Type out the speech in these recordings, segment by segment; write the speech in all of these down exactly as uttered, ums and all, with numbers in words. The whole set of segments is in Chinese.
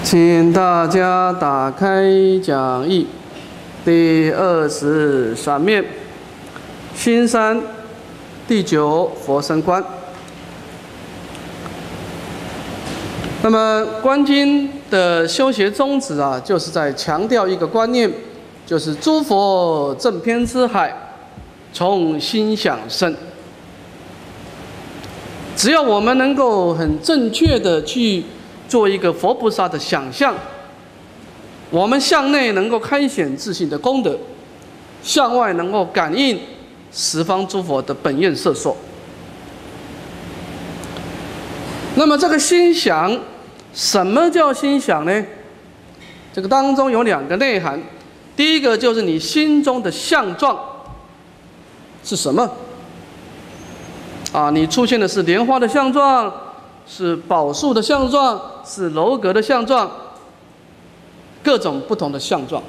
请大家打开讲义第二十三面，新山第九佛身观。那么观经的修学宗旨啊，就是在强调一个观念，就是诸佛正遍之海，从心想生。只要我们能够很正确的去做一个佛菩萨的想象，我们向内能够开显自信的功德，向外能够感应十方诸佛的本愿摄受。那么这个心想，什么叫心想呢？这个当中有两个内涵，第一个就是你心中的相状是什么？啊，你出现的是莲花的相状，是宝树的相状，是楼阁的相状，各种不同的相状。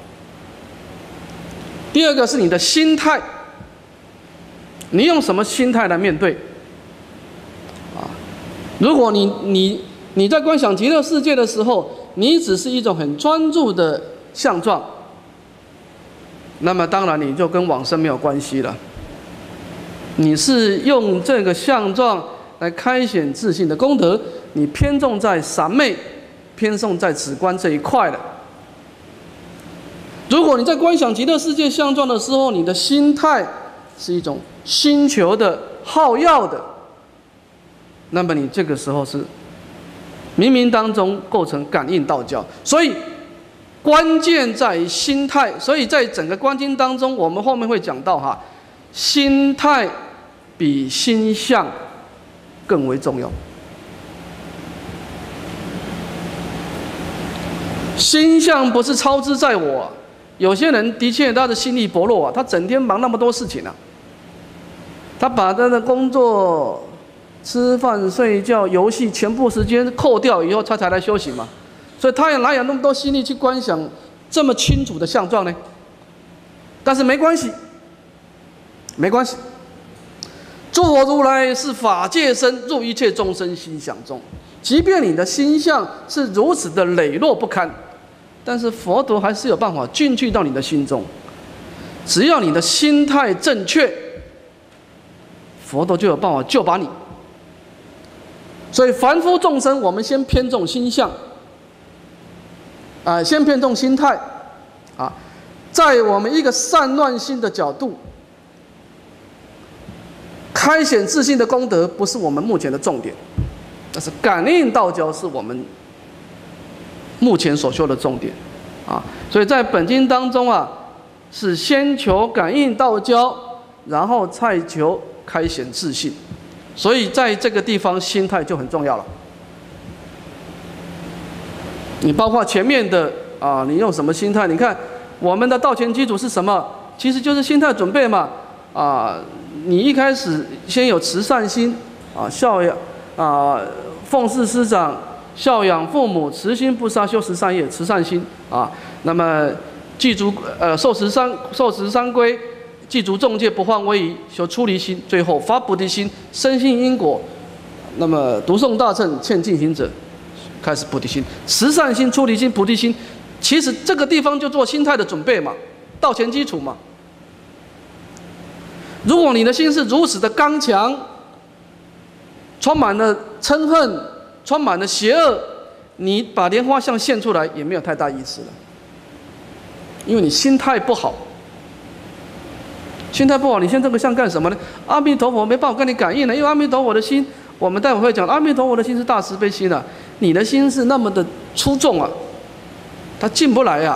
第二个是你的心态，你用什么心态来面对？啊，如果你你你在观想极乐世界的时候，你只是一种很专注的相状，那么当然你就跟往生没有关系了。你是用这个相状来开显自信的功德，你偏重在三昧，偏重在止观这一块了。如果你在观想极乐世界相状的时候，你的心态是一种心求的、好要的，那么你这个时候是冥冥当中构成感应道交。所以关键在于心态。所以在整个观经当中，我们后面会讲到哈，心态比心相更为重要。心相不是操之在我，有些人的确他的心力薄弱啊，他整天忙那么多事情啊，他把他的工作、吃饭、睡觉、游戏全部时间扣掉以后，他才来修行嘛。所以他也哪有那么多心力去观想这么清楚的相状呢？但是没关系，没关系。诸佛如来是法界身，入一切众生心想中。即便你的心相是如此的磊落不堪，但是佛陀还是有办法进去到你的心中。只要你的心态正确，佛陀就有办法救把你。所以凡夫众生，我们先偏重心相，啊、呃，先偏重心态，啊，在我们一个散乱心的角度，开显自信的功德不是我们目前的重点，但是感应道交是我们目前所修的重点，啊，所以在本经当中啊，是先求感应道交，然后再求开显自信，所以在这个地方心态就很重要了。你包括前面的啊，你用什么心态？你看我们的道前基础是什么？其实就是心态准备嘛，啊。你一开始先有慈善心啊，孝养啊，奉事师长，孝养父母，慈心不杀，修十善业，慈善心啊。那么记足呃受十三受十三归，记足众戒，不患威仪，修出离心，最后发菩提心，深信因果。那么读诵大乘，劝进行者，开始菩提心，慈善心、出离心、菩提心。其实这个地方就做心态的准备嘛，道前基础嘛。如果你的心是如此的刚强，充满了嗔恨，充满了邪恶，你把莲花相现出来也没有太大意思了，因为你心态不好。心态不好，你现这个相干什么呢？阿弥陀佛没办法跟你感应了，因为阿弥陀佛的心，我们待会会讲，阿弥陀佛的心是大慈悲心啊，你的心是那么的粗重啊，它进不来啊。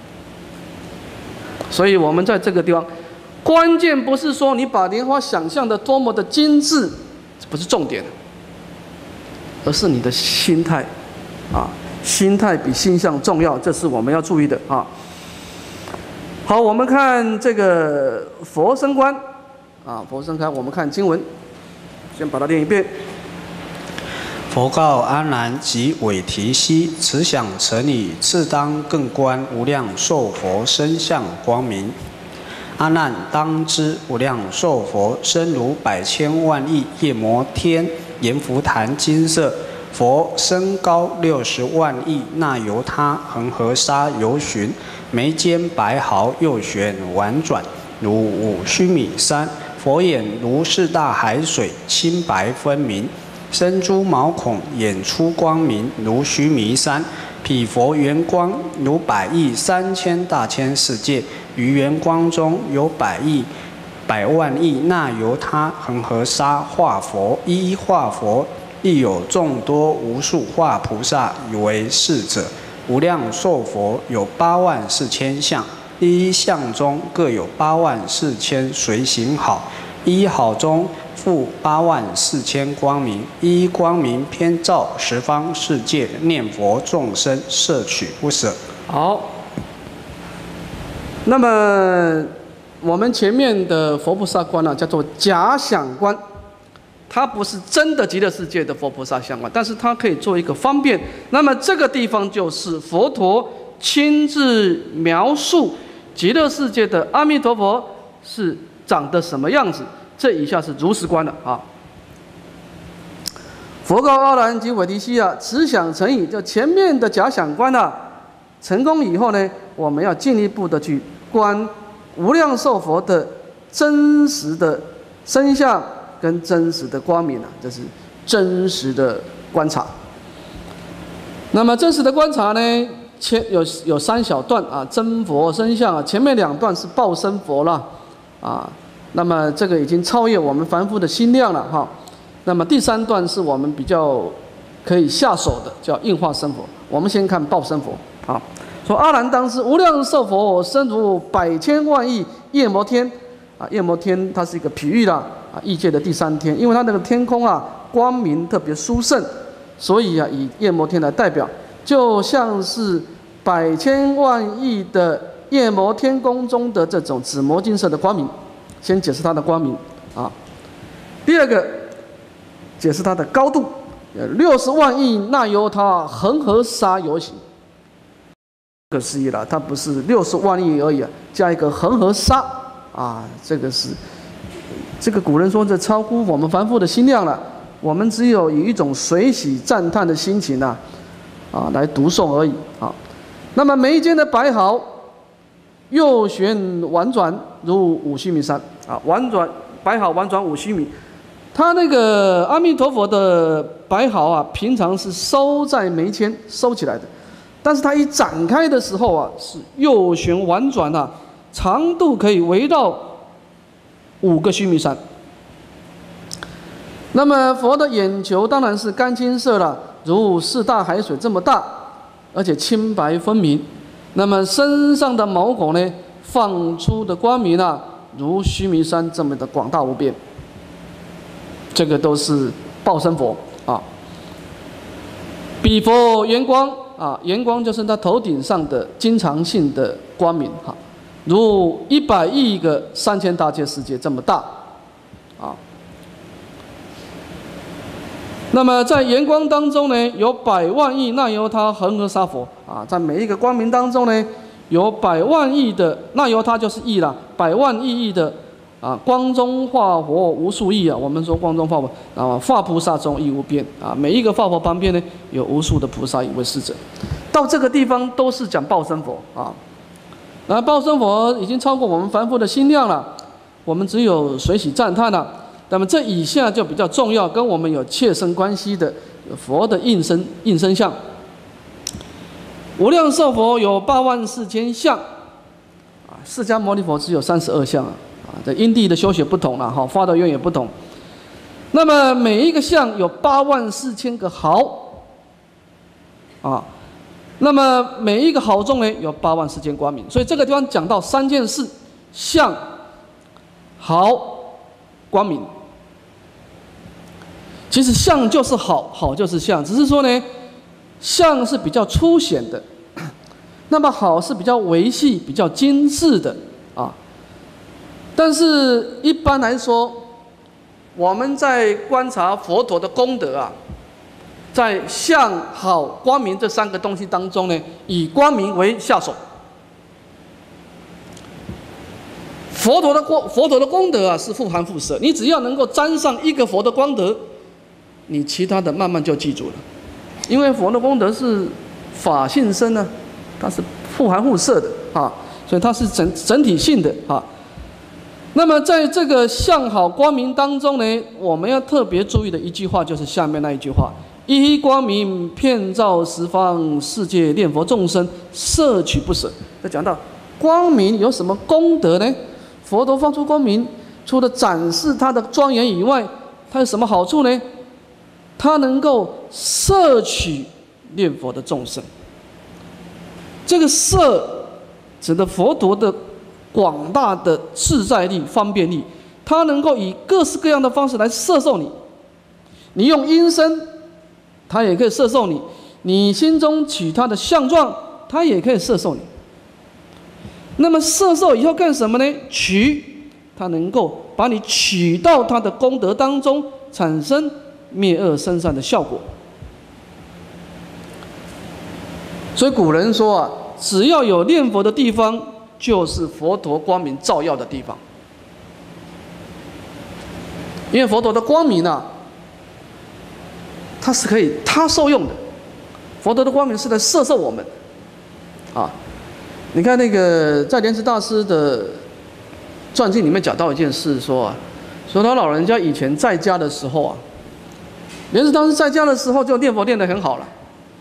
所以我们在这个地方。关键不是说你把莲花想象的多么的精致，这不是重点，而是你的心态，啊，心态比心相重要，这是我们要注意的啊。好，我们看这个佛身观，啊，佛身观，我们看经文，先把它念一遍。 佛告阿难及韦提悉：此想成矣，次当更观无量寿佛身相光明。阿难当知，无量寿佛身如百千万亿夜摩天阎浮檀金色， 佛身高六十万亿那由他恒河沙由旬，眉间白毫右旋婉转，如五须弥山。佛眼如四大海水，清白分明。身珠毛孔，眼出光明，如须弥山。彼佛圆光如百亿三千大千世界，于圆光中有百亿、百万亿那由他恒河沙化佛，一一化佛。亦有众多无数化菩萨以为是者，无量寿佛有八万四千相，一一相中各有八万四千随行好，一一好中复八万四千光明，一一光明偏照十方世界，念佛众生摄取不舍。 好，那么我们前面的佛菩萨观呢、啊，叫做假想观。它不是真的极乐世界的佛菩萨相观，但是它可以做一个方便。那么这个地方就是佛陀亲自描述极乐世界的阿弥陀佛是长得什么样子。这以下是如实观的啊。佛告阿难及韦提希啊，此想成矣。就前面的假想观啊，成功以后呢，我们要进一步的去观无量寿佛的真实的身相。跟真实的光明啊，这是真实的观察。那么真实的观察呢，前有有三小段啊，真佛身相啊，前面两段是报身佛了啊。那么这个已经超越我们凡夫的心量了哈。那么第三段是我们比较可以下手的，叫应化身佛。我们先看报身佛啊，说阿难当知无量寿佛身如百千万亿夜摩天啊，夜摩天它是一个譬喻啦。啊，异界的第三天，因为它那个天空啊，光明特别殊胜，所以啊，以夜摩天来代表，就像是百千万亿的夜摩天宫中的这种紫磨金色的光明。先解释它的光明啊。第二个，解释它的高度，六十万亿那由他恒河沙游行。不可思议了，它不是六十万亿而已啊，加一个恒河沙啊，这个是。这个古人说，这超乎我们凡夫的心量了。我们只有以一种随喜赞叹的心情啊，啊来读诵而已啊。那么眉间的白毫，右旋婉转如五须弥山啊，婉转白毫婉转五须弥。他那个阿弥陀佛的白毫啊，平常是收在眉间收起来的，但是它一展开的时候啊，是右旋婉转啊，长度可以围绕五个须弥山。那么佛的眼球当然是干青色了，如四大海水这么大，而且清白分明。那么身上的毛孔呢，放出的光明啊，如须弥山这么的广大无边。这个都是报身佛啊。彼佛圆光啊，圆光就是他头顶上的经常性的光明哈。如一百亿个三千大千世界这么大，啊，那么在圆光当中呢，有百万亿那由他恒河沙佛啊，在每一个光明当中呢，有百万亿的那由他就是亿啦，百万亿亿的啊光中化佛无数亿啊，我们说光中化佛啊，化菩萨中亦无边啊，每一个化佛旁边呢，有无数的菩萨以为侍者，到这个地方都是讲报身佛啊。那报身佛已经超过我们凡夫的心量了，我们只有随喜赞叹了。那么这以下就比较重要，跟我们有切身关系的佛的应身应身相。无量寿佛有八万四千相，啊，释迦牟尼佛只有三十二相啊，啊，这因地的修学不同了哈，发的愿也不同。那么每一个相有八万四千个毫，啊。那么每一个毫中呢，有八万四千光明，所以这个地方讲到三件事：相、毫、光明。其实相就是好，好就是相，只是说呢，相是比较粗显的，那么好是比较维系、比较精致的啊。但是一般来说，我们在观察佛陀的功德啊。在相、好、光明这三个东西当中呢，以光明为下手。佛陀的光，佛陀的功德啊，是复含复摄。你只要能够沾上一个佛的光德，你其他的慢慢就记住了。 因为佛的功德是法性身呢，它是互含互摄的啊，所以它是整整体性的啊。那么在这个相好光明当中呢，我们要特别注意的一句话就是下面那一句话：一光明遍照十方世界，念佛众生摄取不舍。这讲到光明有什么功德呢？佛陀放出光明，除了展示它的庄严以外，它有什么好处呢？它能够摄取念佛的众生。这个摄指的佛陀的广大的自在力、方便力，它能够以各式各样的方式来摄受你。你用音声，它也可以摄受你；你心中取它的相状，它也可以摄受你。那么摄受以后干什么呢？取，它能够把你取到它的功德当中，产生灭恶生善的效果。所以古人说啊，只要有念佛的地方，就是佛陀光明照耀的地方。因为佛陀的光明啊，它是可以他受用的。佛陀的光明是来摄受我们，啊，你看那个在莲池大师的传记里面讲到一件事，说啊，说他老人家以前在家的时候啊，莲池大师在家的时候就念佛念得很好了。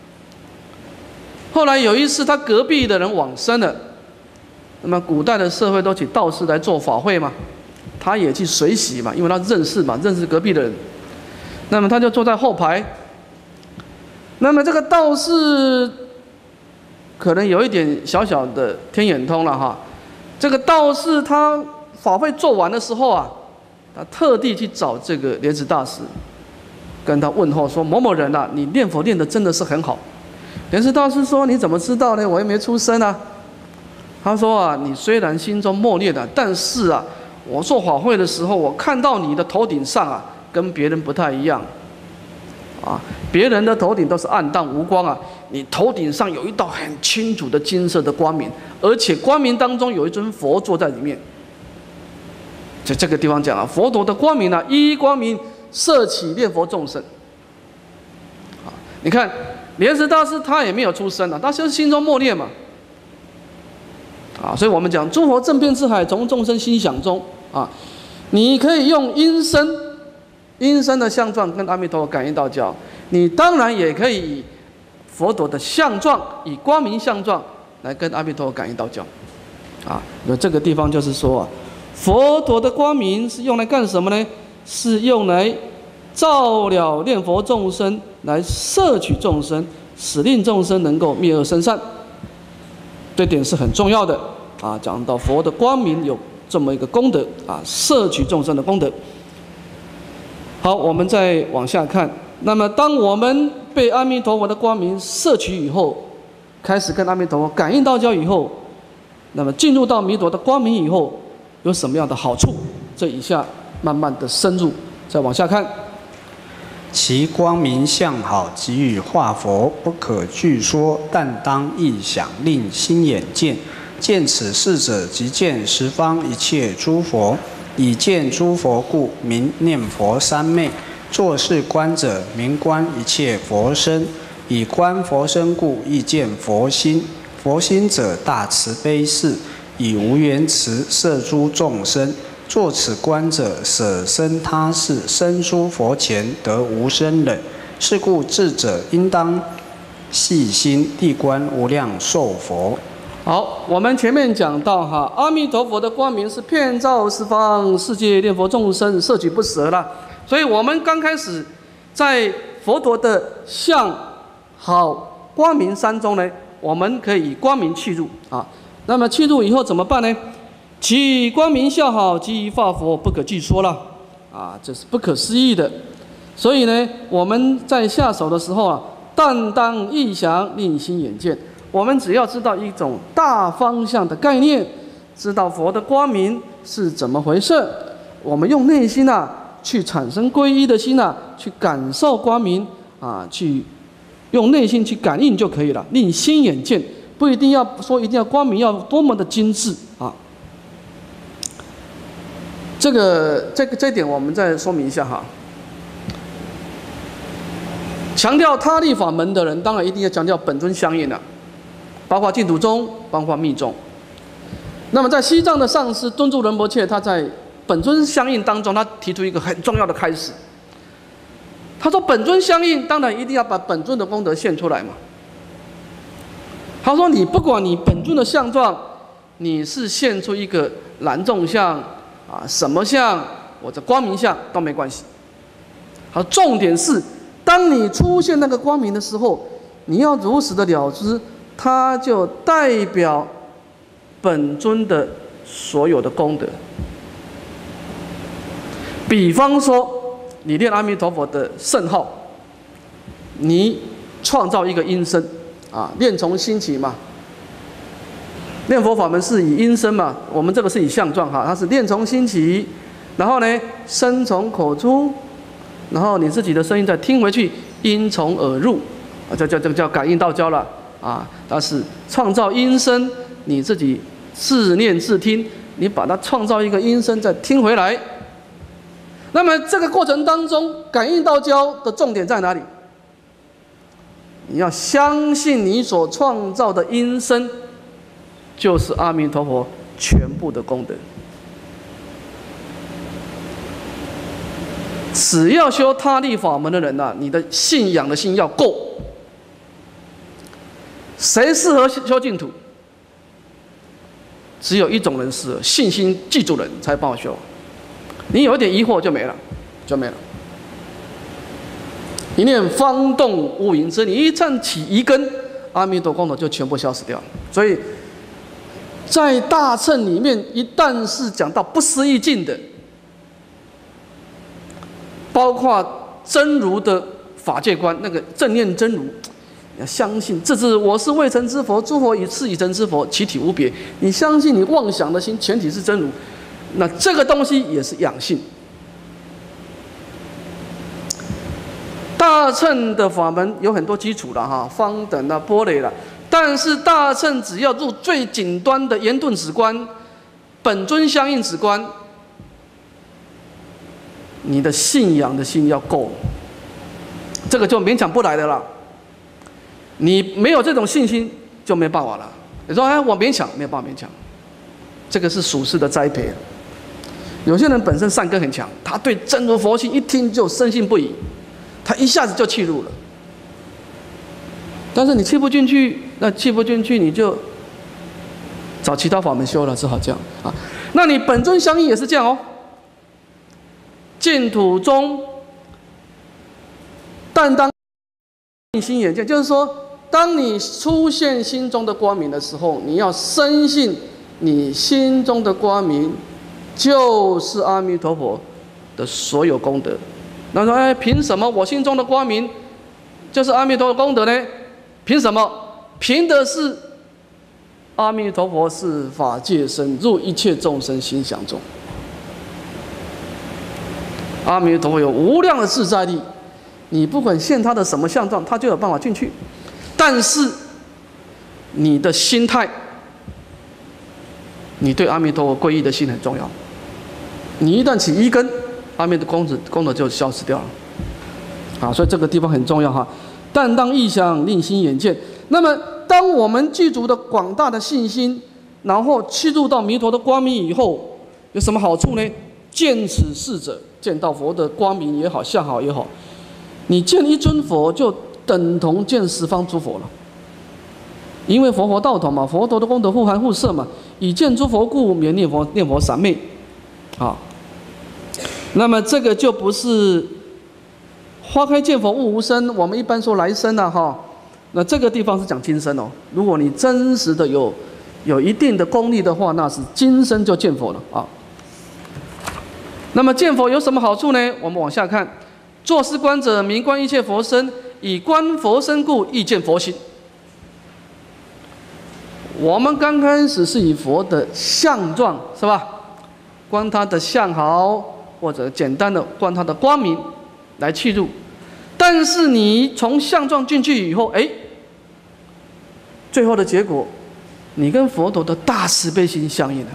后来有一次他隔壁的人往生了，那么古代的社会都请道士来做法会嘛，他也去随喜嘛，因为他认识嘛，认识隔壁的人，那么他就坐在后排。那么这个道士可能有一点小小的天眼通了哈。这个道士他法会做完的时候啊，他特地去找这个莲池大师，跟他问候说：“某某人啊，你念佛念得真的是很好。”莲池大师说：“你怎么知道呢？我又没出生啊。”他说：“啊，你虽然心中默念啊，但是啊，我做法会的时候，我看到你的头顶上啊，跟别人不太一样。啊，别人的头顶都是暗淡无光啊，你头顶上有一道很清楚的金色的光明，而且光明当中有一尊佛坐在里面。”在这个地方讲啊，佛陀的光明啊，一一光明摄取念佛众生。啊，你看莲池大师他也没有出生啊，他就是心中默念嘛。啊，所以我们讲诸佛正遍智海，从众生心想中啊，你可以用音声。音声的相状跟阿弥陀佛感应道交，你当然也可以以佛陀的相状，以光明相状来跟阿弥陀佛感应道交，啊，那这个地方就是说啊，佛陀的光明是用来干什么呢？是用来照了念佛众生，来摄取众生，使令众生能够灭恶生善。这点是很重要的啊。讲到佛的光明有这么一个功德啊，摄取众生的功德。好，我们再往下看。那么，当我们被阿弥陀佛的光明摄取以后，开始跟阿弥陀佛感应道交以后，那么进入到弥陀的光明以后，有什么样的好处？这以下慢慢的深入，再往下看。 其光明相好，即与化佛不可具说，但当意想，令心眼见。见此事者，即见十方一切诸佛。以见诸佛故，名念佛三昧；作是观者，名观一切佛身。以观佛身故，亦见佛心。佛心者，大慈悲事，以无缘慈摄诸众生。作此观者，舍身他事，身诸佛前，得无生忍。是故智者应当细心谛观无量寿佛。 好，我们前面讲到哈，阿弥陀佛的光明是遍照十方世界，念佛众生摄取不舍啦。所以我们刚开始在佛陀的相好光明三中呢，我们可以以光明契入啊。那么契入以后怎么办呢？其光明相好，即化佛不可具说了啊，这是不可思议的。所以呢，我们在下手的时候啊，但当意想，令心眼见。我们只要知道一种大方向的概念，知道佛的光明是怎么回事，我们用内心啊去产生皈依的心啊，去感受光明啊，去用内心去感应就可以了。令心眼见，不一定要说一定要光明要多么的精致啊。这个这个这一点我们再说明一下哈。前强调他力法门的人，当然一定要强调本尊相应了、啊，包括净土宗，包括密宗。那么在西藏的上师敦助仁波切，他在本尊相应当中，他提出一个很重要的开始。他说：“本尊相应，当然一定要把本尊的功德现出来嘛。”他说：“你不管你本尊的相状，你是现出一个蓝众相啊，什么相，或者光明相都没关系。好，重点是，当你出现那个光明的时候，你要如实的了知，它就代表本尊的所有的功德。比方说，你念阿弥陀佛的圣号，你创造一个音声啊，念从心起嘛。念佛法门是以音声嘛，我们这个是以相状哈，它是念从心起，然后呢，声从口出，然后你自己的声音再听回去，音从耳入，啊，这叫这个叫感应道交了啊。它是创造音声，你自己自念自听，你把它创造一个音声再听回来。那么这个过程当中，感应道交的重点在哪里？你要相信你所创造的音声，就是阿弥陀佛全部的功德。只要修他力法门的人呐、啊，你的信仰的心要够。谁适合修净土？只有一种人适合，信心记住人才帮我修。你有一点疑惑就没了，就没了。一念方动无垠之，你一站起疑根，阿弥陀功德就全部消失掉了。所以，在大乘里面，一旦是讲到不思议境的，包括真如的法界观，那个正念真如，要相信这是我是未成之佛，诸佛以是以成之佛，其体无别。你相信你妄想的心全体是真如，那这个东西也是养性。大乘的法门有很多基础了哈，方等啊、波雷了，但是大乘只要入最顶端的圆顿止观、本尊相应止观，你的信仰的心要够，这个就勉强不来的了。你没有这种信心就没办法了。你说哎，我勉强没有办法勉强，这个是属世的栽培。有些人本身善根很强，他对真如佛性一听就深信不疑。他一下子就契入了，但是你契不进去，那契不进去你就找其他法门修了，只好这样啊。那你本尊相应也是这样哦。净土中，但当明心眼见，就是说，当你出现心中的光明的时候，你要深信你心中的光明就是阿弥陀佛的所有功德。那说，哎，凭什么我心中的光明就是阿弥陀佛的功德呢？凭什么？凭的是阿弥陀佛是法界身，入一切众生心想中。阿弥陀佛有无量的自在力，你不管现他的什么相状，他就有办法进去。但是你的心态，你对阿弥陀佛皈依的心很重要。你一旦起一根，阿弥陀功德功德就消失掉了，啊，所以这个地方很重要哈。但当意想令心眼见，那么当我们具足的广大的信心，然后契入到弥陀的光明以后，有什么好处呢？见此事者，见到佛的光明也好，相好也好，你见一尊佛就等同见十方诸佛了。因为佛佛道同嘛，佛陀的功德互含互摄嘛，以见诸佛故，免念佛念佛三昧，啊。那么这个就不是花开见佛悟无生，我们一般说来生啊哈。那这个地方是讲今生哦。如果你真实的有有一定的功力的话，那是今生就见佛了啊。那么见佛有什么好处呢？我们往下看，作是观者，明观一切佛身，以观佛身故，亦见佛心。我们刚开始是以佛的相状是吧，观他的相好。或者简单的观它的光明来契入，但是你从相状进去以后，哎，最后的结果，你跟佛陀的大慈悲心相应了。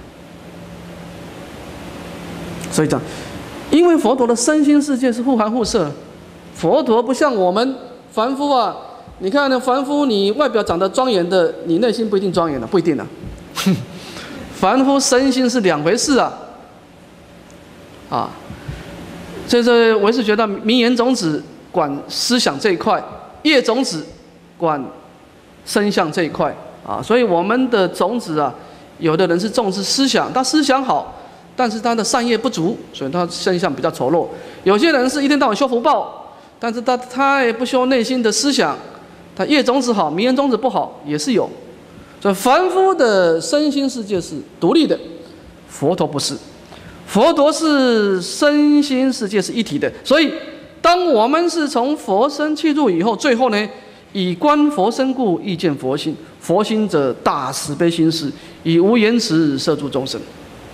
所以讲，因为佛陀的身心世界是互含互摄，佛陀不像我们凡夫啊，你看呢，凡夫你外表长得庄严的，你内心不一定庄严的，不一定的、啊。凡夫身心是两回事啊，啊，这是唯识觉得名言种子管思想这一块，业种子管身相这一块啊，所以我们的种子啊，有的人是重视思想，他思想好，但是他的善业不足，所以他身相比较丑陋。有些人是一天到晚修福报，但是他他也不修内心的思想，他业种子好，名言种子不好，也是有。所以凡夫的身心世界是独立的，佛陀不是，佛陀是身心世界是一体的。所以，当我们是从佛身契入以后，最后呢，以观佛身故，亦见佛心。佛心者，大慈悲心事，以无言辞摄诸众生。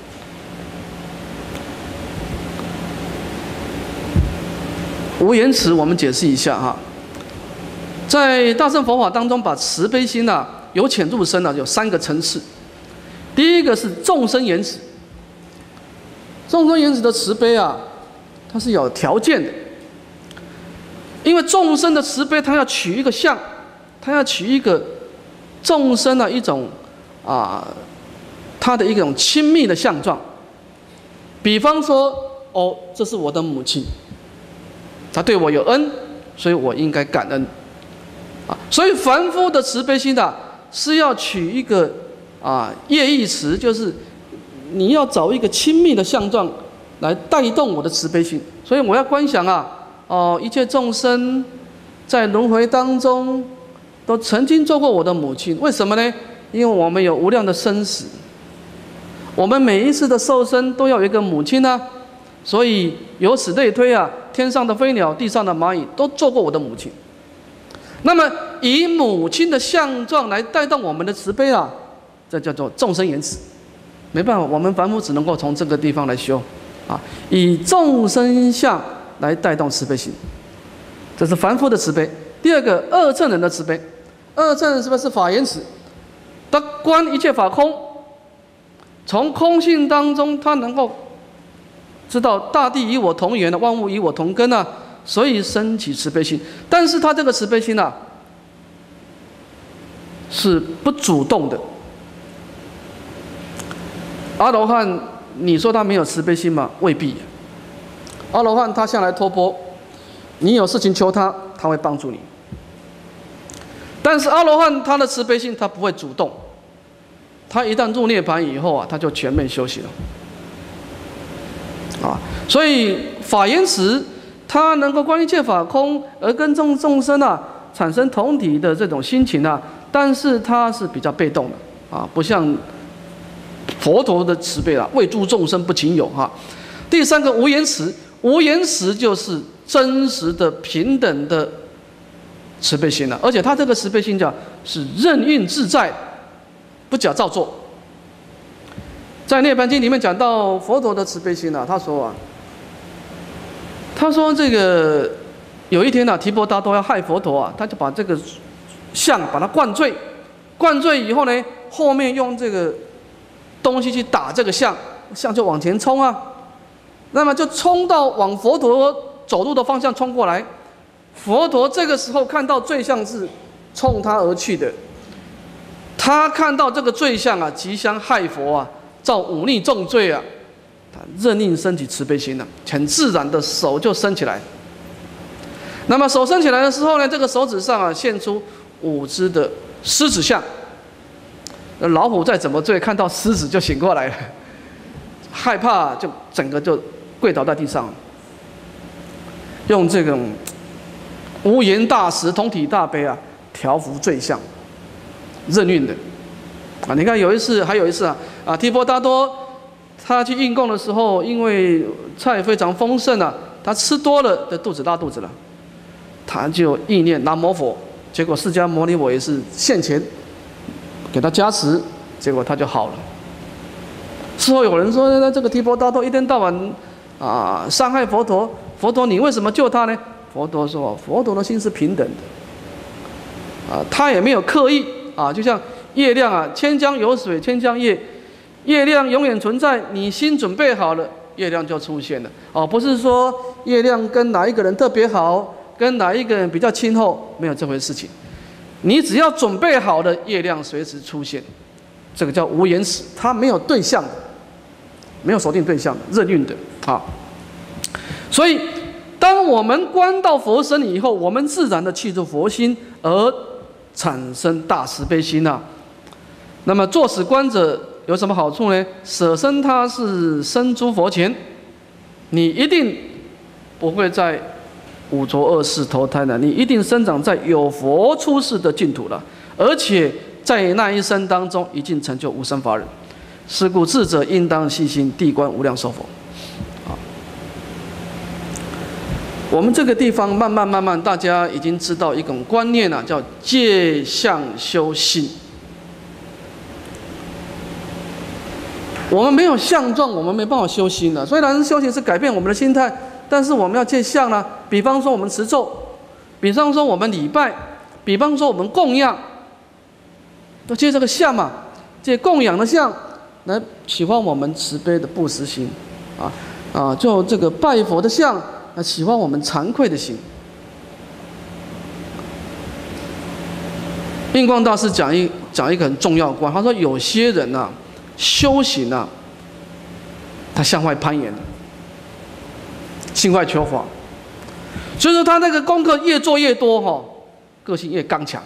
无言辞，我们解释一下哈，在大乘佛法当中，把慈悲心啊。由浅入深呢、啊，有三个层次。第一个是众生缘慈，众生缘慈的慈悲啊，它是有条件的。因为众生的慈悲，它要取一个相，它要取一个众生的一种啊，它的一种亲密的相状。比方说，哦，这是我的母亲，她对我有恩，所以我应该感恩。啊，所以凡夫的慈悲心啊。是要取一个啊业义词，就是你要找一个亲密的相状来带动我的慈悲心。所以我要观想啊，哦，一切众生在轮回当中都曾经做过我的母亲。为什么呢？因为我们有无量的生死，我们每一次的受生都要有一个母亲啊。所以由此类推啊，天上的飞鸟，地上的蚂蚁都做过我的母亲。那么以母亲的相状来带动我们的慈悲啊，这叫做众生缘慈。没办法，我们凡夫只能够从这个地方来修啊，以众生相来带动慈悲心，这是凡夫的慈悲。第二个，二乘人的慈悲，二乘人是不是法缘慈？他观一切法空，从空性当中，他能够知道大地与我同源的，万物与我同根啊。所以升起慈悲心，但是他这个慈悲心啊，是不主动的。阿罗汉，你说他没有慈悲心吗？未必。阿罗汉他向来托钵，你有事情求他，他会帮助你。但是阿罗汉他的慈悲心，他不会主动，他一旦入涅槃以后啊，他就全面休息了。啊，所以法缘慈。他能够观一切法空，而跟众众生啊产生同体的这种心情啊，但是他是比较被动的啊，不像佛陀的慈悲啊，为诸众生不勤有哈。第三个无言慈，无言慈就是真实的平等的慈悲心了、啊，而且他这个慈悲心叫是任运自在，不假造作。在《涅槃经》里面讲到佛陀的慈悲心啊，他说啊。他说：“这个有一天呢、啊，提婆达多要害佛陀啊，他就把这个像把它灌醉，灌醉以后呢，后面用这个东西去打这个像，像就往前冲啊，那么就冲到往佛陀走路的方向冲过来。佛陀这个时候看到罪像是冲他而去的，他看到这个罪像啊，即将害佛啊，造忤逆重罪啊。”任令升起慈悲心了、啊，很自然的手就伸起来。那么手伸起来的时候呢，这个手指上啊现出五只的狮子像。老虎再怎么追，看到狮子就醒过来了，害怕就整个就跪倒在地上，用这种无言大慈、同体大悲啊，调伏罪相，任运的啊。你看有一次，还有一次啊啊，提婆达多。他去应供的时候，因为菜非常丰盛啊，他吃多了的肚子拉肚子了，他就意念南无佛，结果释迦牟尼佛也是现前给他加持，结果他就好了。事后有人说，那这个提婆达多一天到晚啊伤害佛陀，佛陀你为什么救他呢？佛陀说，佛陀的心是平等的，啊，他也没有刻意啊，就像月亮啊，千江有水千江月。月亮永远存在，你心准备好了，月亮就出现了。哦，不是说月亮跟哪一个人特别好， 跟哪一个人比较亲厚，没有这回事情。你只要准备好了，业量随时出现，这个叫无眼使，它没有对象的，没有锁定对象的，任运的啊。所以，当我们观到佛身以后，我们自然的契入佛心，而产生大慈悲心啊。那么作此观者有什么好处呢？舍身他是身诸佛前，你一定不会在五浊恶世投胎了，你一定生长在有佛出世的净土了，而且在那一生当中已经成就无生法忍。是故智者应当细心谛观无量寿佛。好，我们这个地方慢慢慢慢，大家已经知道一种观念了、啊，叫戒相修心。我们没有相状，我们没办法修心的。虽然修行是改变我们的心态，但是我们要戒相呢。比方说我们持咒，比方说我们礼拜，比方说我们供养，要戒这个相嘛，戒供养的相，来启发我们慈悲的布施心，啊啊，就这个拜佛的相，来启发我们惭愧的心。印光大师讲一讲一个很重要的观，他说有些人啊。修行啊，他向外攀岩，向外求法，所以说他那个功课越做越多哈，个性越刚强，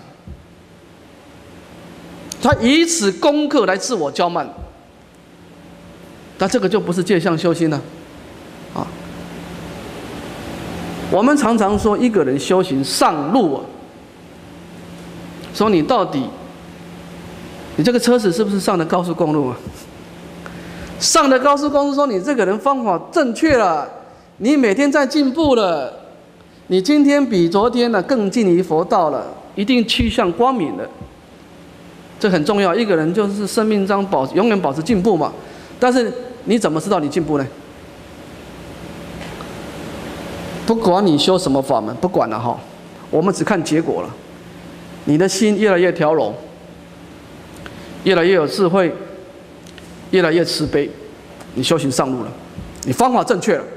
他以此功课来自我骄慢，但这个就不是戒相修心了，啊，我们常常说一个人修行上路啊，说你到底。你这个车子是不是上的高速公路啊？上的高速公路，说你这个人方法正确了，你每天在进步了，你今天比昨天呢更近于佛道了，一定趋向光明了。这很重要，一个人就是生命中保永远保持进步嘛。但是你怎么知道你进步呢？不管你修什么法门，不管了哈，我们只看结果了。你的心越来越调柔。越来越有智慧，越来越慈悲，你修行上路了，你方法正确了。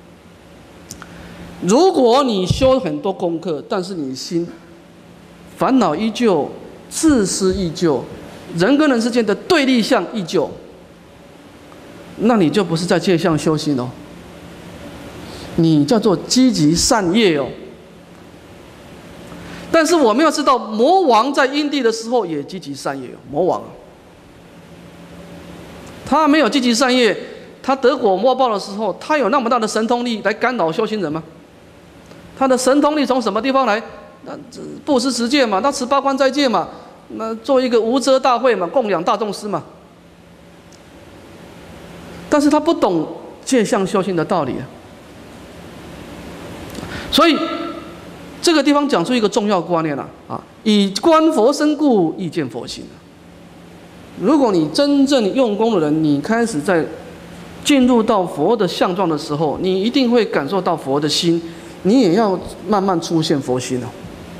如果你修很多功课，但是你心烦恼依旧，自私依旧，人跟人之间的对立相依旧，那你就不是在戒相修行哦，你叫做积极善业哦。但是我们要知道，魔王在因地的时候也积极善业。魔王，他没有积极善业，他得果莫报的时候，他有那么大的神通力来干扰修行人吗？他的神通力从什么地方来？那布施持戒嘛，他持八关斋戒嘛，那做一个无遮大会嘛，供养大众师嘛。但是他不懂戒相修行的道理啊，所以。这个地方讲出一个重要观念了啊，以观佛身故，亦见佛心。如果你真正用功的人，你开始在进入到佛的相状的时候，你一定会感受到佛的心，你也要慢慢出现佛心哦。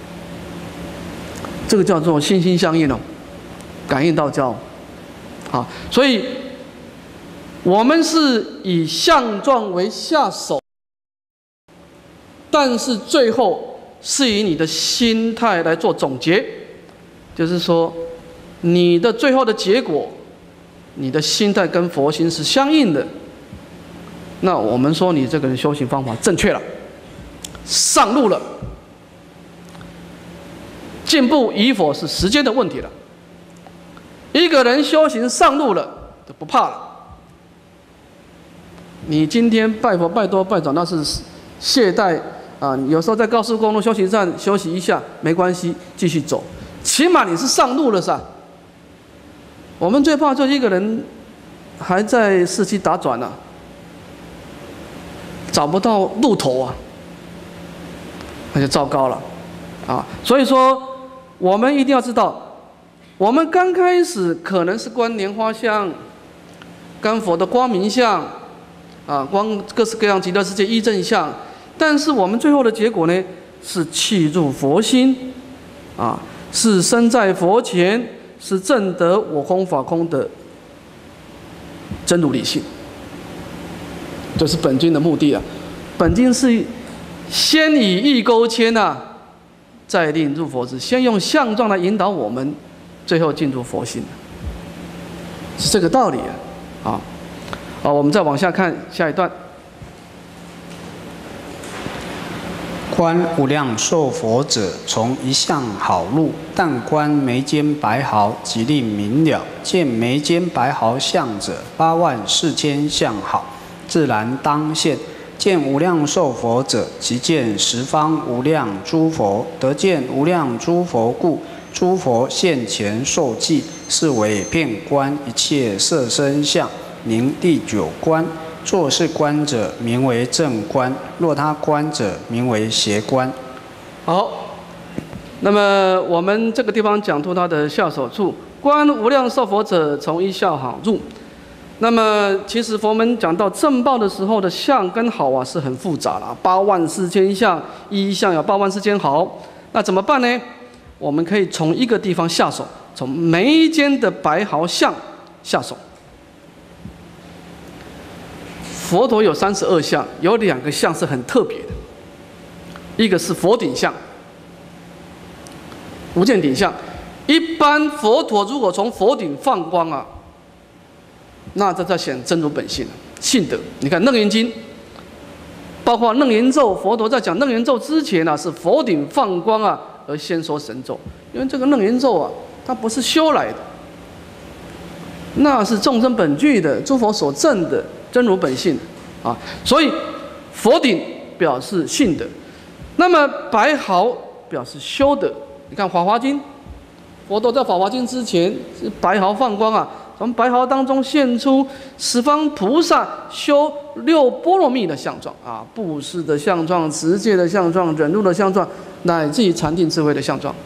这个叫做心心相印哦，感应道交。好，所以我们是以相状为下手，但是最后。是以你的心态来做总结，就是说，你的最后的结果，你的心态跟佛心是相应的。那我们说你这个人修行方法正确了，上路了，进步与否是时间的问题了。一个人修行上路了，就不怕了。你今天拜佛拜多拜少，那是懈怠。啊，有时候在高速公路休息站休息一下没关系，继续走，起码你是上路了噻。我们最怕就一个人还在市区打转呢、啊，找不到路头啊，那就糟糕了，啊，所以说我们一定要知道，我们刚开始可能是观莲花相、观佛的光明相，啊，观各式各样极乐世界依正相。但是我们最后的结果呢，是契入佛心，啊，是身在佛前，是证得我空法空的真如理性，这是本经的目的啊。本经是先以意勾牵啊，再令入佛智。先用相状来引导我们，最后进入佛心，是这个道理啊。好，好，我们再往下看下一段。 观无量寿佛者，从一相好入，但观眉间白毫，即令明了。见眉间白毫相者，八万四千相好，自然当现。见无量寿佛者，即见十方无量诸佛。得见无量诸佛故，诸佛现前受记，是为遍观一切色身相，名第九观。若是观者，名为正观；若他观者，名为邪观。 好，那么我们这个地方讲出他的下手处，观无量寿佛者，从一相好入。那么其实佛门讲到正报的时候的相跟好啊是很复杂了，八万四千相，一相有八万四千好，那怎么办呢？我们可以从一个地方下手，从眉间的白毫相下手。佛陀有三十二相，有两个相是很特别的，一个是佛顶相，无见顶相。一般佛陀如果从佛顶放光啊，那这在显真如本性性德。你看《楞严经》，包括《楞严咒》，佛陀在讲《楞严咒》之前啊，是佛顶放光啊，而先说神咒。因为这个《楞严咒》啊，它不是修来的，那是众生本具的，诸佛所证的。真如本性啊，所以佛顶表示性德，那么白毫表示修德。你看《法华经》，佛陀在《法华经》之前是白毫放光啊，从白毫当中现出十方菩萨修六波罗蜜的相状啊，布施的相状、持戒的相状、忍辱的相状，乃至于禅定智慧的相状。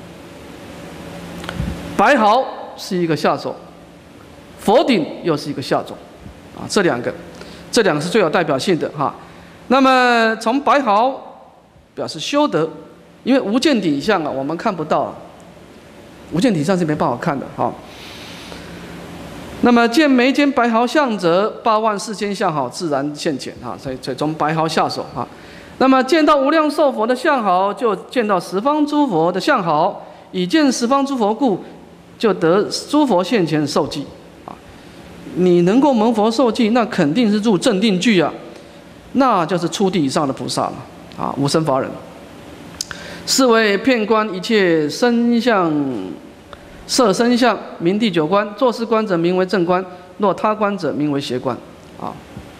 白毫是一个下手，佛顶又是一个下种啊，这两个。这两个是最有代表性的哈。那么从白毫表示修德，因为无见顶相啊，我们看不到，无见顶相是没办法看的哈。那么见眉间白毫相者，八万四千相好自然现前哈，所以所以从白毫下手哈。那么见到无量寿佛的相好，就见到十方诸佛的相好，以见十方诸佛故，就得诸佛现前受记。你能够蒙佛受记，那肯定是入正定具啊，那就是初地以上的菩萨了啊，无生法忍。是为遍观一切身相、色身相，名第九观。作是观者，名为正观；若他观者，名为邪观。啊，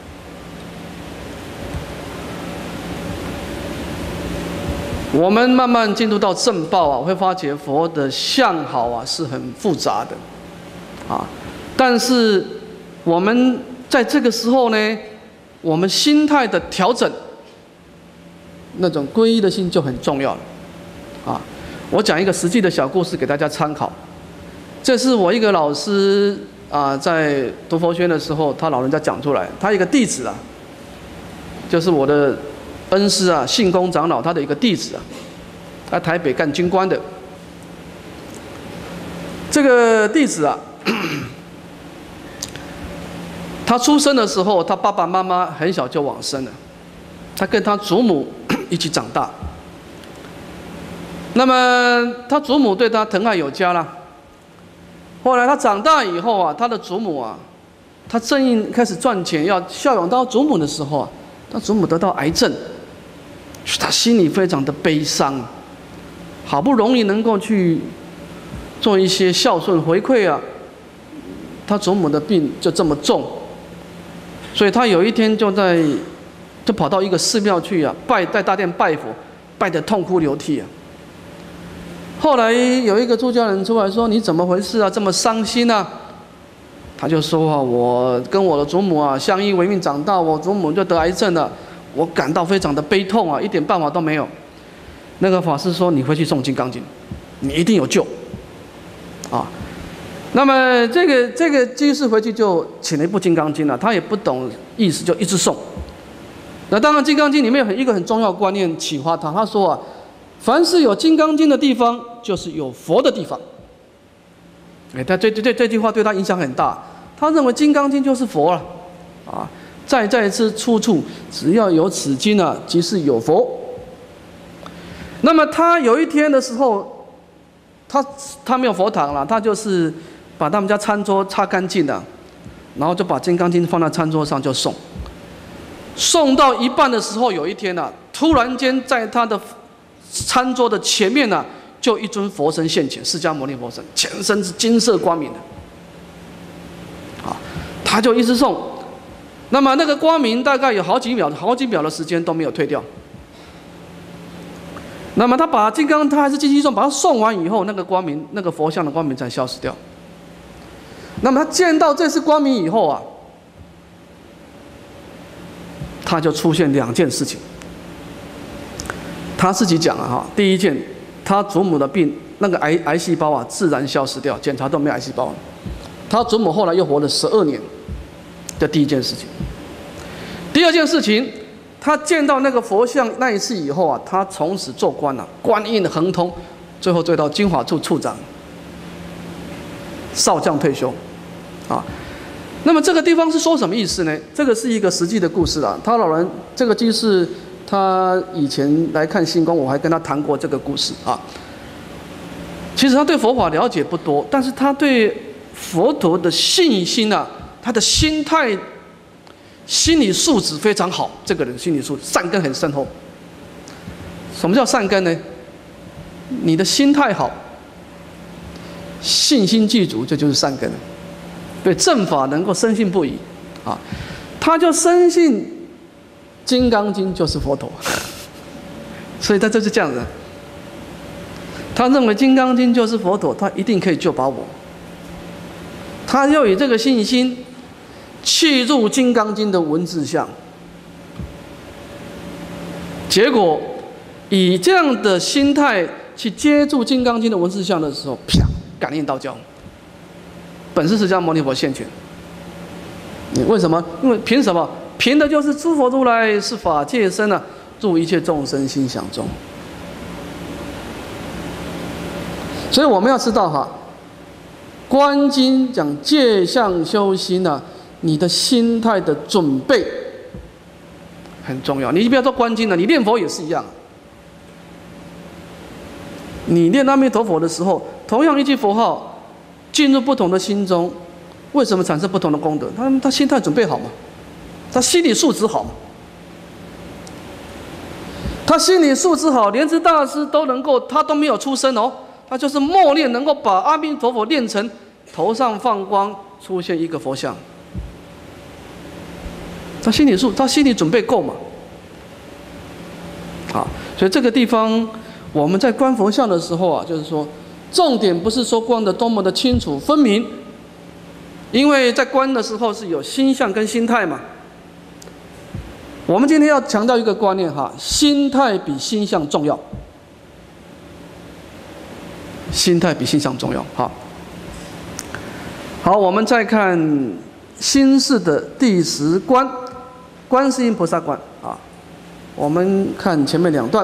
我们慢慢进入到正报啊，会发觉佛的相好啊是很复杂的啊，但是。我们在这个时候呢，我们心态的调整，那种皈依的心就很重要了，啊！我讲一个实际的小故事给大家参考。这是我一个老师啊，在读佛学院的时候，他老人家讲出来，他一个弟子啊，就是我的恩师啊，信公长老他的一个弟子啊，他台北干军官的。这个弟子啊。他出生的时候，他爸爸妈妈很小就往生了，他跟他祖母一起长大。那么他祖母对他疼爱有加啦。后来他长大以后啊，他的祖母啊，他正应开始赚钱要孝养到祖母的时候啊，他祖母得到癌症，他心里非常的悲伤，好不容易能够去做一些孝顺回馈啊，他祖母的病就这么重。所以他有一天就在，就跑到一个寺庙去啊，拜在大殿拜佛，拜得痛哭流涕啊。后来有一个出家人出来说：“你怎么回事啊？这么伤心啊？”他就说：“啊，我跟我的祖母啊相依为命长大，我祖母就得癌症了，我感到非常的悲痛啊，一点办法都没有。”那个法师说：“你回去诵《金刚经》，你一定有救。”啊。那么这个这个居士回去就请了一部《金刚经》了，他也不懂意思，就一直诵。那当然，《金刚经》里面有一个很重要的观念启发他，他说啊，凡是有《金刚经》的地方，就是有佛的地方。哎，他这这这这句话对他影响很大，他认为《金刚经》就是佛了，啊，在在之处处只要有此经啊，即是有佛， 那么他有一天的时候，他他没有佛堂了，他就是把他们家餐桌擦干净了，然后就把《金刚经》放在餐桌上就送。送到一半的时候，有一天呢、啊，突然间在他的餐桌的前面呢、啊，就一尊佛身现前，释迦牟尼佛身，全身是金色光明的。啊，他就一直送，那么那个光明大概有好几秒、好几秒的时间都没有退掉。那么他把金刚，他还是继续送，把它送完以后，那个光明，那个佛像的光明才消失掉。那么他见到这次光明以后啊，他就出现两件事情。他自己讲了哈，第一件，他祖母的病，那个癌癌细胞啊，自然消失掉，检查都没有癌细胞了。他祖母后来又活了十二年，这第一件事情。第二件事情，他见到那个佛像那一次以后啊，他从此做官了、啊，官运亨通，最后做到经法处处长，少将退休，啊。那么这个地方是说什么意思呢？这个是一个实际的故事啊。他老人这个就是他以前来看星光，我还跟他谈过这个故事啊。其实他对佛法了解不多，但是他对佛陀的信心啊，他的心态、心理素质非常好。这个人心理素质善根很深厚。什么叫善根呢？你的心态好，信心具足，这就是善根。对正法能够深信不疑，啊，他就深信《金刚经》就是佛陀，所以他就是这样子。他认为《金刚经》就是佛陀，他一定可以救把我。他就以这个信心契入《金刚经》的文字相，结果以这样的心态去接触《金刚经》的文字相的时候，啪，感应道交。本是释迦牟尼佛现前。你为什么？因为凭什么？凭的就是诸佛如来是法界身啊，入一切众生心想中。所以我们要知道哈，观经讲戒相修心啊，你的心态的准备很重要。你不要说观经了，你念佛也是一样。你念阿弥陀佛的时候，同样一句佛号。进入不同的心中，为什么产生不同的功德？他他心态准备好嘛，他心理素质好嘛，他心理素质好，莲池大师都能够，他都没有出声哦，他就是默念，能够把阿弥陀佛念成头上放光，出现一个佛像。他心理素，他心理准备够嘛？啊，所以这个地方我们在观佛像的时候啊，就是说。重点不是说观得多么的清楚分明，因为在观的时候是有心相跟心态嘛。我们今天要强调一个观念哈，心态比心相重要，心态比心相重要。好，好，我们再看心事的第十观，观世音菩萨观啊。我们看前面两段。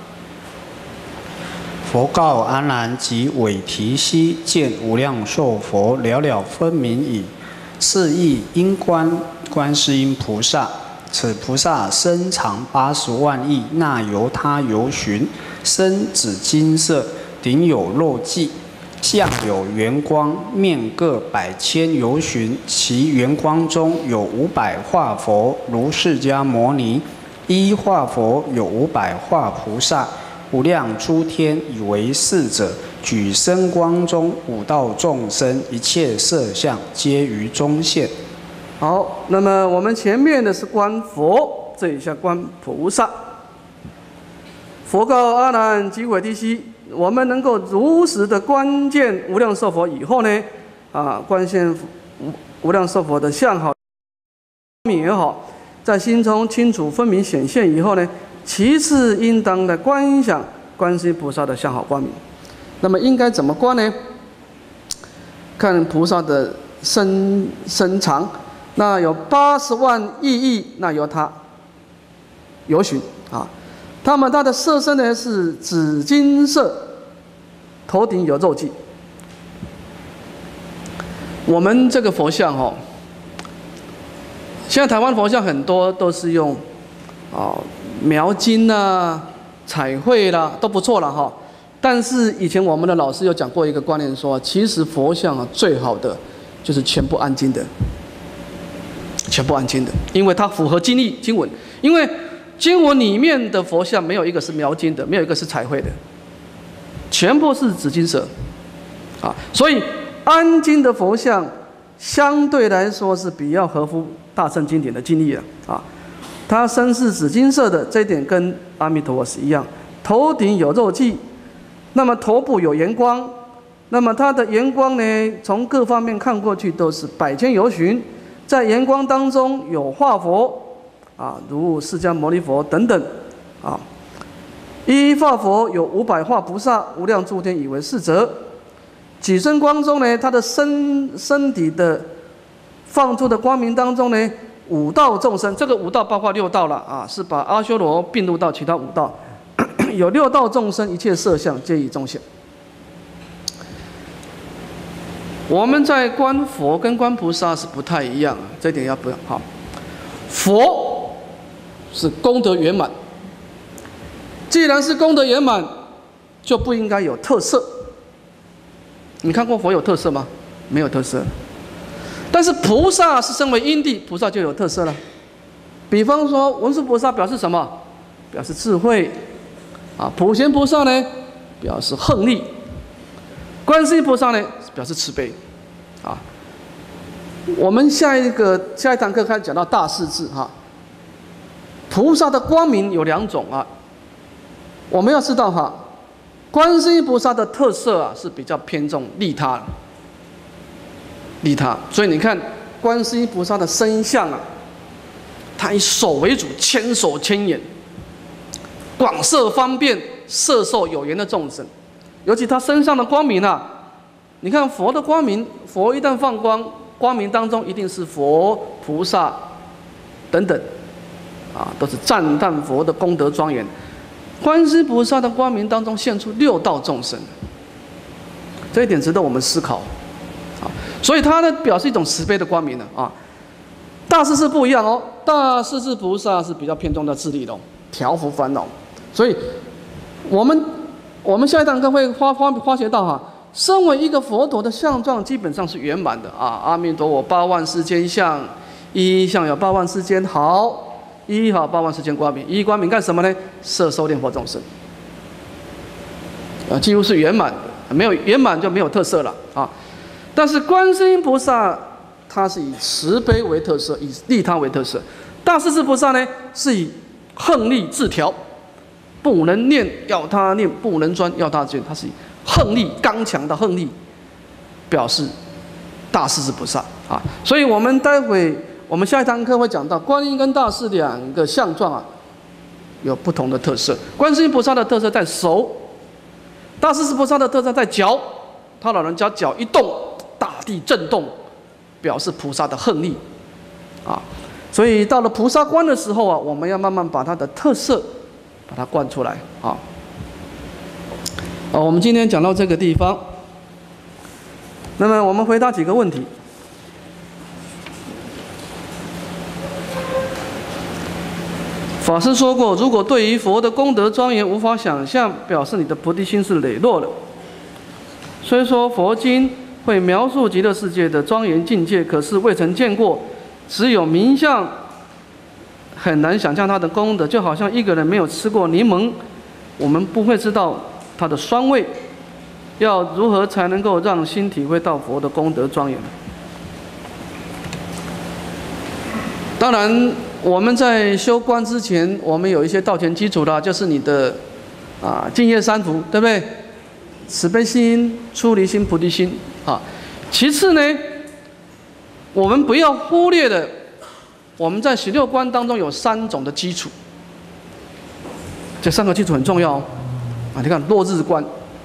佛告阿难及韦提希：见无量寿佛了了分明矣。是亦应观观世音菩萨。此菩萨身长八十万亿那由他由旬，身紫金色，顶有肉髻，相有圆光，面各百千由旬。其圆光中有五百化佛，如释迦牟尼；一化佛有五百化菩萨。无量诸天以为是者，举身光中五道众生，一切色相皆于中现。 好，那么我们前面的是观佛，这一下观菩萨。佛告阿难及韦提希：我们能够如实的观见无量寿佛以后呢，啊，观现无无量寿佛的相好、明也好，在心中清楚分明显现以后呢。其次，应当来观想观世音菩萨的相好光明。那么应该怎么观呢？看菩萨的身身长，那有八十万亿亿，那由他由旬啊。那么他的色身呢是紫金色，头顶有肉髻。我们这个佛像哦，现在台湾佛像很多都是用哦。描金啊， 彩绘啦都不错了哈。但是以前我们的老师有讲过一个观念说，其实佛像啊最好的就是全部安静的，全部安静的，因为它符合经义经文，因为经文里面的佛像没有一个是描金的，没有一个是彩绘的，全部是紫金色，啊，所以安静的佛像相对来说是比较合乎大乘经典的经义了啊。它身是紫金色的，这一点跟阿弥陀佛是一样。头顶有肉髻，那么头部有圆光，那么它的圆光呢，从各方面看过去都是百千由旬，在圆光当中有化佛。啊，如释迦牟尼佛等等，啊，一化佛有五百化菩萨，无量诸天以为是者。几身光中呢，他的身身体的放出的光明当中呢，五道众生，这个五道包括六道了啊，是把阿修罗并入到其他五道，有六道众生，一切色相皆以众现。我们在观佛跟观菩萨是不太一样，这一点要不要好？佛是功德圆满，既然是功德圆满，就不应该有特色。你看过佛有特色吗？没有特色。但是菩萨是身为因地，菩萨就有特色了。比方说文殊菩萨表示什么？表示智慧啊。普贤菩萨呢，表示横力。观世音菩萨呢，表示慈悲啊。我们下一个下一堂课开始讲到大势至哈。菩萨的光明有两种啊，我们要知道哈，观世音菩萨的特色啊是比较偏重利他，利他。所以你看观世音菩萨的身相啊，他以手为主，千手千眼，广摄方便，摄受有缘的众生。尤其他身上的光明啊，你看佛的光明，佛一旦放光，光明当中一定是佛、菩萨等等。啊，都是赞叹佛的功德庄严。观世菩萨的光明当中现出六道众生，这一点值得我们思考。啊，所以它呢表示一种慈悲的光明了啊。大势至不一样哦，大势至菩萨是比较偏重在自利的，调伏烦恼。所以，我们我们下一堂课会发发发觉到哈，身为一个佛陀的相状基本上是圆满的啊。阿弥陀佛八万世间相，一一相有八万世间好。一好八万世间光明，一光明干什么呢？摄受念佛众生，啊，几乎是圆满，没有圆满就没有特色了啊。但是观世音菩萨，他是以慈悲为特色，以利他为特色；大势至菩萨呢，是以横力自调，不能念要他念，不能专要他专，他是以横力刚强的横力表示大势至菩萨啊。所以我们待会。我们下一堂课会讲到观音跟大势两个相状啊，有不同的特色。观世音菩萨的特色在手，大势至菩萨的特色在脚。他老人家脚一动，大地震动，表示菩萨的横力啊。所以到了菩萨观的时候啊，我们要慢慢把它的特色把它观出来啊。好，我们今天讲到这个地方，那么我们回答几个问题。法师说过，如果对于佛的功德庄严无法想象，表示你的菩提心是磊落了。虽说佛经会描述极乐世界的庄严境界，可是未曾见过，只有名相，很难想象它的功德。就好像一个人没有吃过柠檬，我们不会知道它的酸味。要如何才能够让心体会到佛的功德庄严？当然。我们在修观之前，我们有一些道前基础的，就是你的啊净业三福，对不对？慈悲心、出离心、菩提心啊。其次呢，我们不要忽略的，我们在十六观当中有三种的基础，这三个基础很重要哦。啊，你看落日观，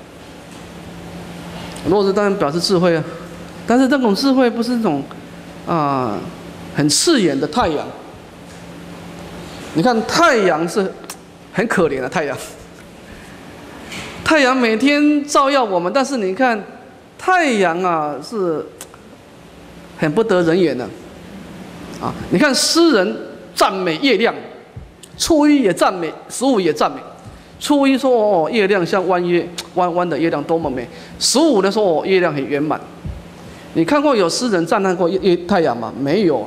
落日当然表示智慧啊，但是这种智慧不是那种啊很刺眼的太阳。你看太阳是很可怜的太阳，太阳每天照耀我们，但是你看太阳啊是很不得人缘的啊。你看诗人赞美月亮，初一也赞美，十五也赞美， 初一说哦，月亮像弯月，弯弯的月亮多么美。十五的说哦，月亮很圆满。你看过有诗人赞叹过月太阳吗？没有啊。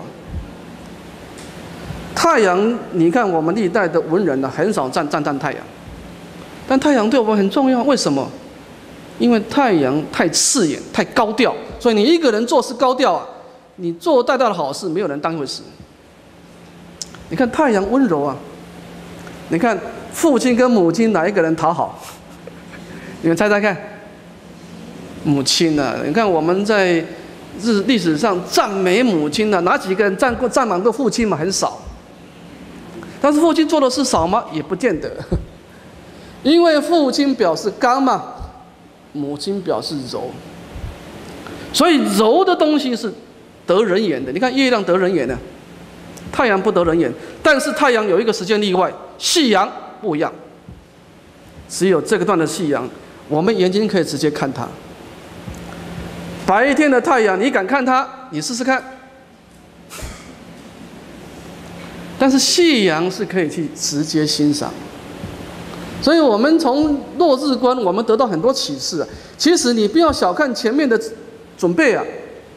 太阳，你看我们历代的文人呢，很少赞赞叹太阳。但太阳对我们很重要，为什么？因为太阳太刺眼、太高调，所以你一个人做事高调啊，你做再大的好事，没有人当回事。你看太阳温柔啊，你看父亲跟母亲哪一个人讨好？你们猜猜看，母亲啊！你看我们在日历史上赞美母亲啊，哪几个人赞过赞满过父亲嘛？很少。但是父亲做的事少吗？也不见得。因为父亲表示刚嘛，母亲表示柔，所以柔的东西是得人缘的。你看月亮得人缘呢，太阳不得人缘。但是太阳有一个时间例外，夕阳不一样。只有这个段的夕阳，我们眼睛可以直接看它。白天的太阳，你敢看它？你试试看。但是夕阳是可以去直接欣赏。所以我们从落日观，我们得到很多启示啊。其实你不要小看前面的准备啊。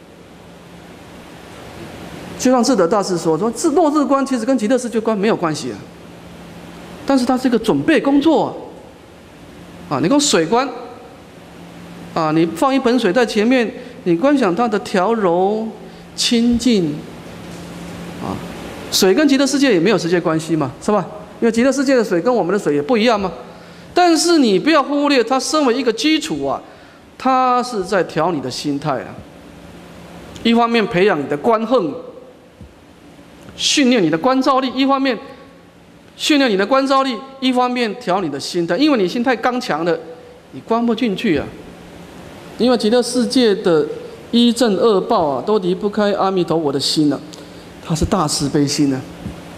就像智德大师说，说落日观其实跟极乐世界观没有关系啊，但是它是一个准备工作啊。你看水观啊，你放一盆水在前面，你观想它的调柔、清净啊。水跟极乐世界也没有直接关系嘛，是吧？因为极乐世界的水跟我们的水也不一样嘛，但是你不要忽略它身为一个基础啊，它是在调你的心态啊。一方面培养你的观恨，训练你的观照力；一方面训练你的观照力，一方面调你的心态。因为你心态刚强了，你观不进去啊。因为极乐世界的一正二报啊，都离不开阿弥陀佛的心啊，它是大慈悲心啊。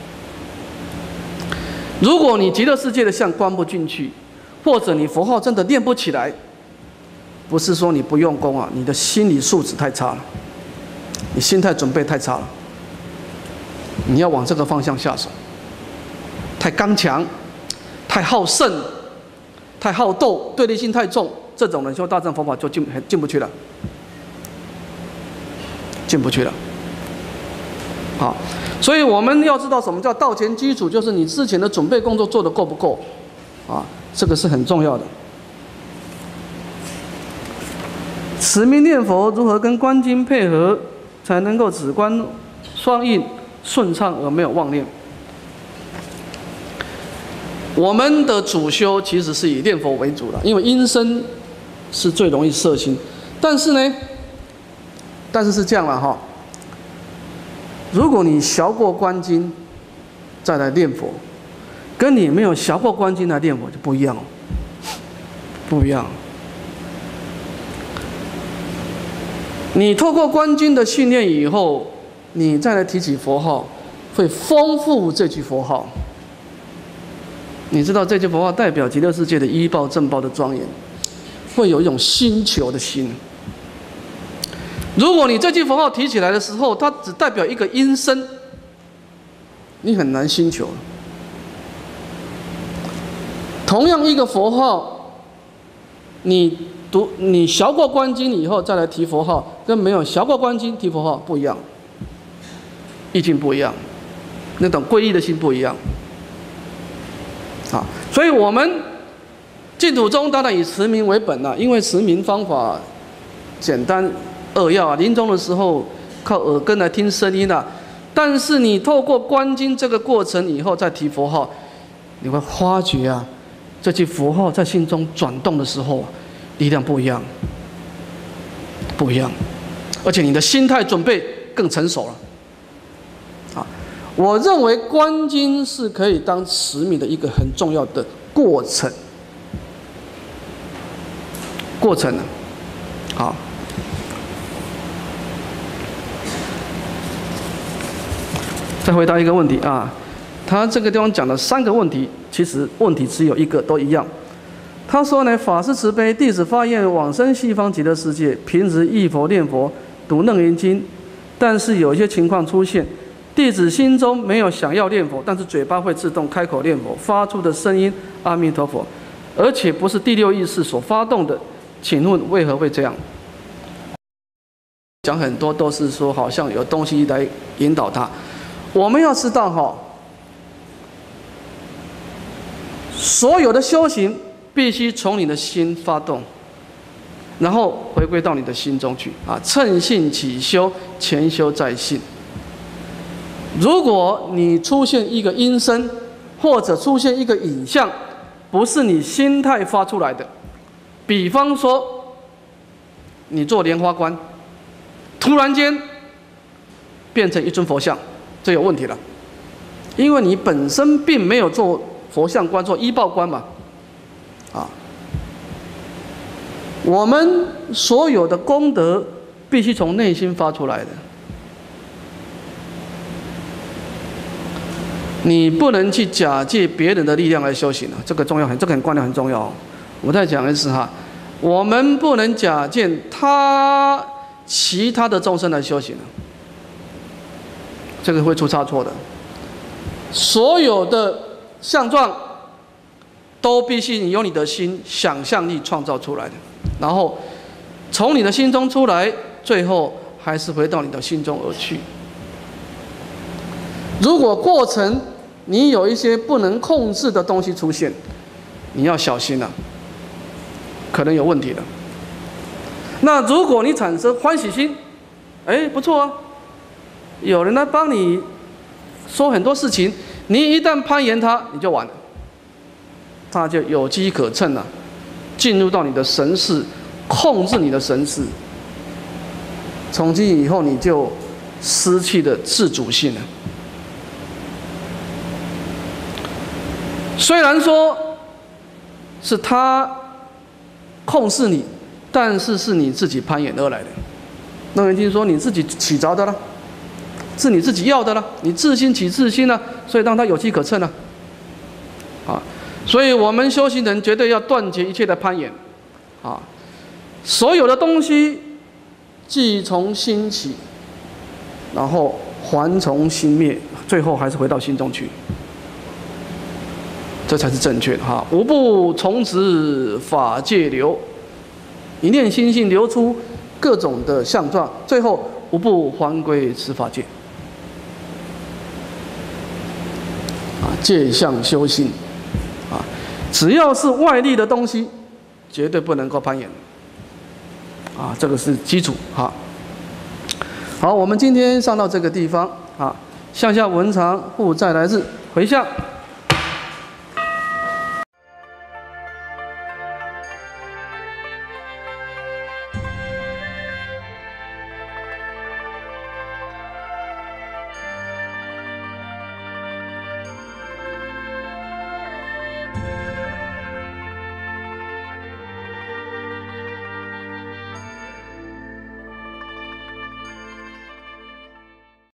如果你极乐世界的相观不进去，或者你佛号真的练不起来，不是说你不用功啊，你的心理素质太差了，你心态准备太差了。你要往这个方向下手。太刚强、太好胜、太好斗、对立性太重，这种人修大乘佛法就进进不去了，进不去了。好，所以我们要知道什么叫道前基础，就是你之前的准备工作做得够不够，啊，这个是很重要的。持名念佛如何跟观经配合，才能够止观双运顺畅而没有妄念？我们的主修其实是以念佛为主的，因为音声是最容易摄心。但是呢，但是是这样了哈。如果你学过观经再来念佛，跟你没有学过观经来念佛就不一样哦，不一样。你透过观经的训练以后，你再来提起佛号，会丰富这句佛号。你知道这句佛号代表极乐世界的依报正报的庄严，会有一种心求的心。如果你这句佛号提起来的时候，它只代表一个音声，你很难心求。同样一个佛号，你读你学过观经以后再来提佛号，跟没有学过观经提佛号不一样，意境不一样，那种皈依的心不一样。啊，所以我们净土宗当然以持名为本了，因为持名方法简单扼要啊，临终的时候靠耳根来听声音啊。但是你透过观经这个过程以后再提佛号，你会发觉啊，这句佛号在心中转动的时候，力量不一样，不一样，而且你的心态准备更成熟了。啊，我认为观经是可以当持名的一个很重要的过程，过程呢，好。再回答一个问题啊，他这个地方讲了三个问题，其实问题只有一个，都一样。他说呢，法师慈悲，弟子发愿往生西方极乐世界，平时忆佛念佛，读楞严经，但是有一些情况出现， 弟子心中没有想要念佛，但是嘴巴会自动开口念佛，发出的声音阿弥陀佛，而且不是第六意识所发动的，请问为何会这样？讲很多都是说好像有东西来引导他，我们要知道哈，所有的修行必须从你的心发动，然后回归到你的心中去啊！趁信起修，前修在信。如果你出现一个音声，或者出现一个影像，不是你心态发出来的，比方说你做莲花观，突然间变成一尊佛像，这有问题了，因为你本身并没有做佛像观，做依报观嘛，啊，我们所有的功德必须从内心发出来的，你不能去假借别人的力量来修行啊，这个重要很，这个很观念很重要哦。我再讲一次哈，我们不能假借他其他的众生来修行啊，这个会出差错的。所有的相状都必须你用你的心想象力创造出来的，然后从你的心中出来，最后还是回到你的心中而去。如果过程你有一些不能控制的东西出现，你要小心了、啊，可能有问题的。那如果你产生欢喜心，哎，不错啊，有人来帮你说很多事情，你一旦攀岩它，你就完了，它就有机可乘了、啊，进入到你的神识，控制你的神识，从今以后你就失去了自主性了。虽然说是他控制你，但是是你自己攀岩而来的。那人经说你自己起着的了，是你自己要的了，你自心起自心了，所以让他有机可乘了。啊，所以我们修行人绝对要断绝一切的攀岩。啊，所有的东西既从心起，然后还从心灭，最后还是回到心中去。这才是正确的哈！无不从此法界流，一念心性流出各种的相状，最后无不还归此法界。啊，戒相修心，啊，只要是外力的东西，绝对不能够攀岩。啊，这个是基础哈。好，我们今天上到这个地方啊，向下文长复再来日回向。